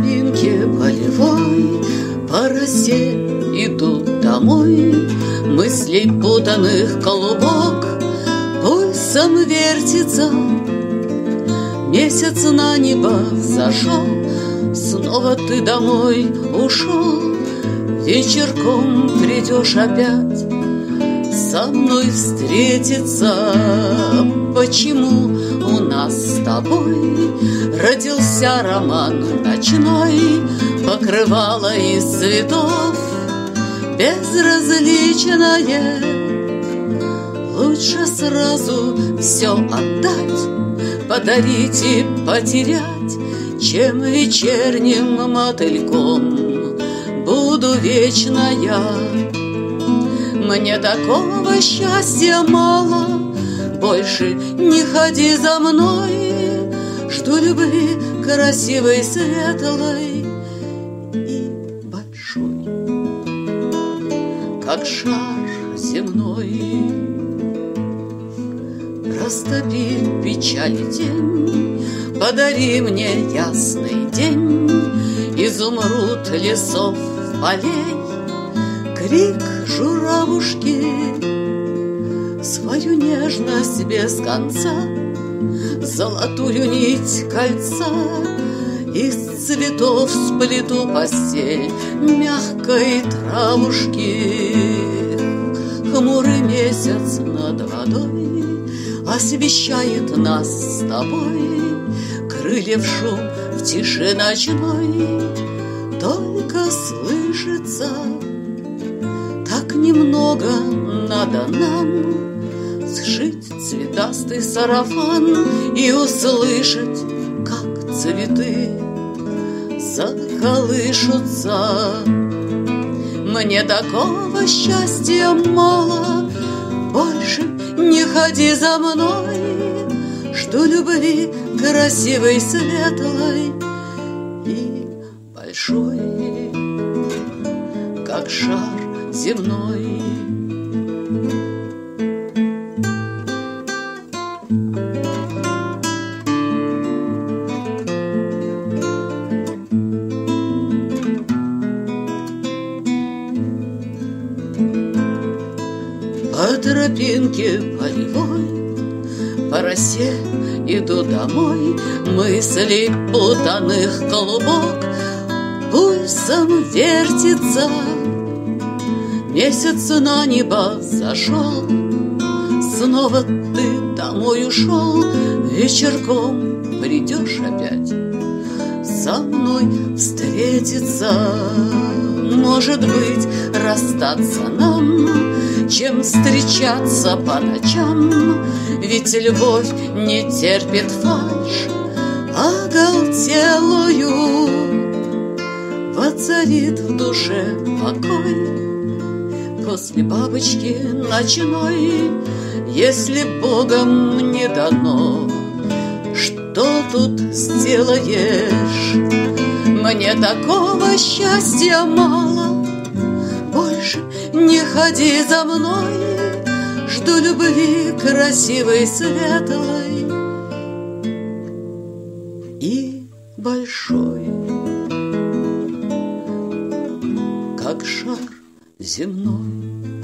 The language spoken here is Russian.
тропинке полевой по росе идут домой. Мыслей путанных клубок пульсом вертится. Месяц на небо зашел, снова ты домой ушел. Вечерком придешь опять со мной встретиться. Почему у нас с тобой родился роман ночной? Покрывало из цветов безразличное. Лучше сразу все отдать, подарить и потерять, чем вечерним мотыльком буду вечно я. Мне такого счастья мало, больше не ходи за мной. Жду любви красивой, светлой и большой, как шар земной. Растопи печали тень, подари мне ясный день, изумруд лесов полей, крик журавушки, свою нежность без конца, золотую нить кольца. Из цветов сплету постель мягкой травушки. Хмурый месяц над водой освещает нас с тобой. Крыльев шум в тиши ночной только слышится. Так немного надо нам сшить цветастый сарафан и услышать, как цветы заколышутся. Мне такого счастья мало, больше не ходи за мной. Жду любви красивой, светлой и большой, как шар земной. По тропинке полевой, по росе иду домой. Мысли путанных клубок пульсом вертится. Месяц на небо зашел, снова ты домой ушел. Вечерком придешь опять со мной встретиться. Может быть, расстаться нам, чем встречаться по ночам. Ведь любовь не терпит фальшь оголтелую. Воцарит в душе покой после бабочки ночной. Если Богом не дано, что тут сделаешь? Мне такого счастья мало, больше не ходи за мной. Жду любви красивой, светлой и большой, как шар земной.